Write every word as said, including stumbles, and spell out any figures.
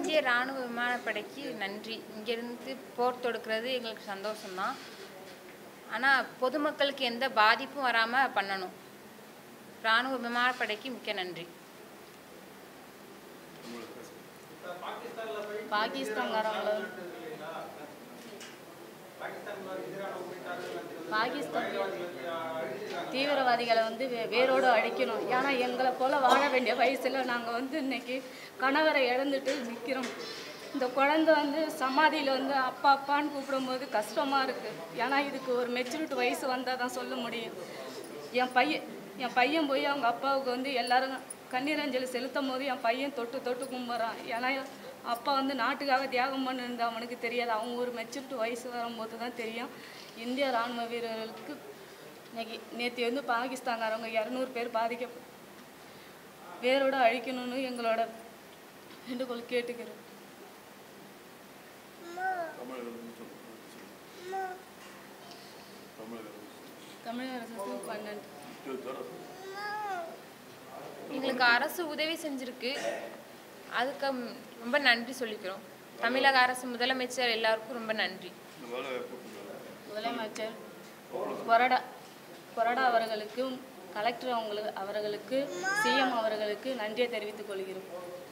இந்திய இராணுவ விமானப்படைக்கு நன்றி. இங்கேருந்து போர் தொடுக்கிறது எங்களுக்கு சந்தோஷம்தான். ஆனால் பொதுமக்களுக்கு எந்த பாதிப்பும் வராமல் பண்ணணும். இராணுவ விமானப்படைக்கு மிக்க நன்றி. பாகிஸ்தான்காரங்கள பாகிஸ்தான் தீவிரவாதிகளை வந்து வே வேரோடு அழிக்கணும். ஏன்னா எங்களை போல் வாழ வேண்டிய வயசில் நாங்கள் வந்து இன்னைக்கு கணவரை இழந்துட்டு நிற்கிறோம். இந்த குழந்தை வந்து சமாதியில் வந்து அப்பா அப்பான்னு கூப்பிடும்போது கஷ்டமாக இருக்குது. ஏன்னா இதுக்கு ஒரு மெச்சூரிட்டி வயசு வந்தால் தான் சொல்ல முடியும். என் பையன் என் பையன் போய் அவங்க அப்பாவுக்கு வந்து எல்லாரும் கண்ணீரஞ்சலி செலுத்தும் போது என் பையன் தொட்டு தொட்டு கும்பிட்றான். ஏன்னா அப்பா வந்து நாட்டுக்காக தியாகம் பண்ணிருந்த அவனுக்கு தெரியாது. அவங்க ஒரு மெச்சூரிட்டி வயசு வரும்போது தான் தெரியும். இந்திய இராணுவ வீரர்களுக்கு இன்னைக்கு நேற்று வந்து பாகிஸ்தான்காரவங்க இரநூறு பேர் பாதிக்க வேரோட அழிக்கணும்னு எங்களோட வேண்டுகோள் கேட்டுக்கிறோம். தமிழக அரசுக்கு பன்னெண்டு எங்களுக்கு அரசு உதவி செஞ்சுருக்கு. அதுக்கு ரொம்ப நன்றி சொல்லிக்கிறோம். தமிழக அரசு முதலமைச்சர் எல்லாருக்கும் ரொம்ப நன்றி. முதலமைச்சர் கொறடா கொறடா அவர்களுக்கும் கலெக்டர் அவங்களுக்கு அவர்களுக்கு சிஎம் அவர்களுக்கு நன்றியை தெரிவித்துக் கொள்கிறோம்.